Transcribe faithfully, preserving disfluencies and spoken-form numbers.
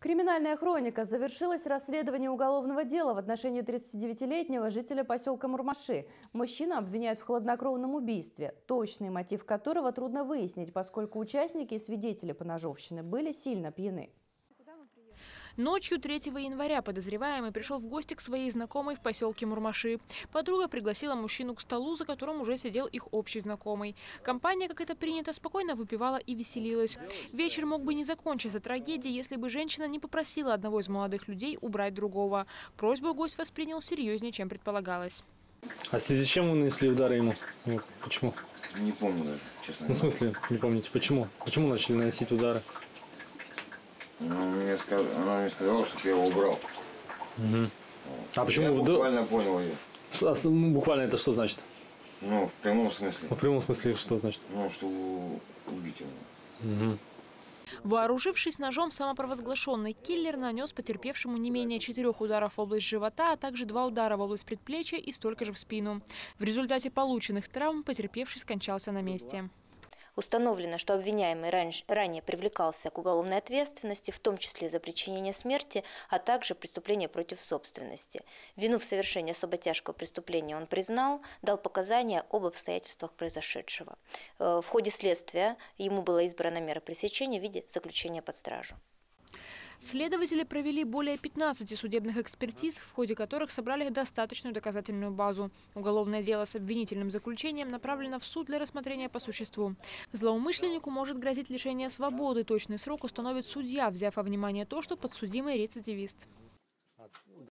Криминальная хроника. Завершилось расследование уголовного дела в отношении тридцатидевятилетнего жителя поселка Мурмаши. Мужчину обвиняют в хладнокровном убийстве, точный мотив которого трудно выяснить, поскольку участники и свидетели поножовщины были сильно пьяны. Ночью третьего января подозреваемый пришел в гости к своей знакомой в поселке Мурмаши. Подруга пригласила мужчину к столу, за которым уже сидел их общий знакомый. Компания, как это принято, спокойно выпивала и веселилась. Вечер мог бы не закончиться трагедией, если бы женщина не попросила одного из молодых людей убрать другого. Просьбу гость воспринял серьезнее, чем предполагалось. А в связи с чем вы нанесли удары ему? Почему? Не помню даже, честно. Ну, в смысле, не помните, почему? Почему начали наносить удары? Она мне, сказ... Она мне сказала, что я его убрал. Угу. Вот. А почему? Я буквально понял ее. А, буквально это что значит? Ну, в прямом смысле. В прямом смысле что значит? Ну, что убить его. Угу. Вооружившись ножом, самопровозглашенный киллер нанес потерпевшему не менее четырех ударов в область живота, а также два удара в область предплечья и столько же в спину. В результате полученных травм потерпевший скончался на месте. Установлено, что обвиняемый ранее привлекался к уголовной ответственности, в том числе за причинение смерти, а также преступление против собственности. Вину в совершении особо тяжкого преступления он признал, дал показания об обстоятельствах произошедшего. В ходе следствия ему была избрана мера пресечения в виде заключения под стражу. Следователи провели более пятнадцати судебных экспертиз, в ходе которых собрали достаточную доказательную базу. Уголовное дело с обвинительным заключением направлено в суд для рассмотрения по существу. Злоумышленнику может грозить лишение свободы. Точный срок установит судья, взяв во внимание то, что подсудимый рецидивист.